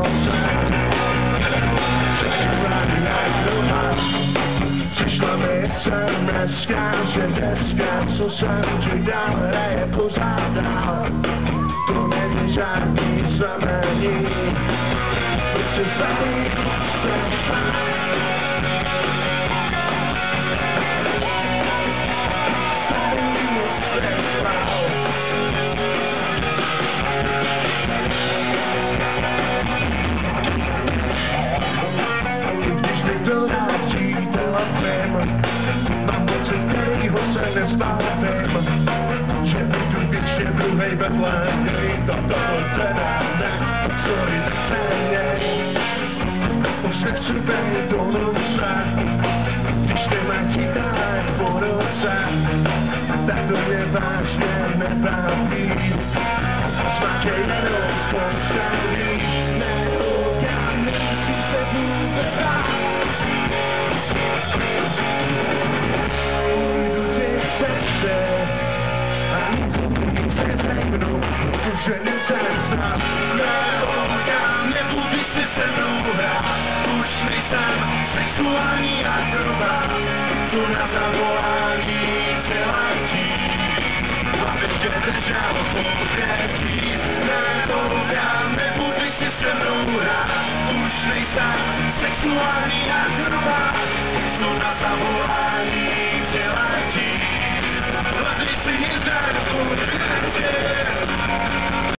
Přišla mi sem dneska, že dneska, co jsem ti dal, hraje pořád dál. To není žádný znamení, protože tady mám pocit, kterýho se nezbavím, že budu věčně druhej vedle něj, to teda ne, sorry, neměj. Už nechci být do noci, když nemáš dál po roce, tak to mě vážně nebaví. Snad je jenom postaví, já nechci se vůbec bát. Že nezastám, já nebudu si se mnou hrát, už nejsem sexuální akrobát, tu na zavolání přeletí, abych tě držel pokrytí. Já nebudu si se mnou hrát, už nejsem sexuální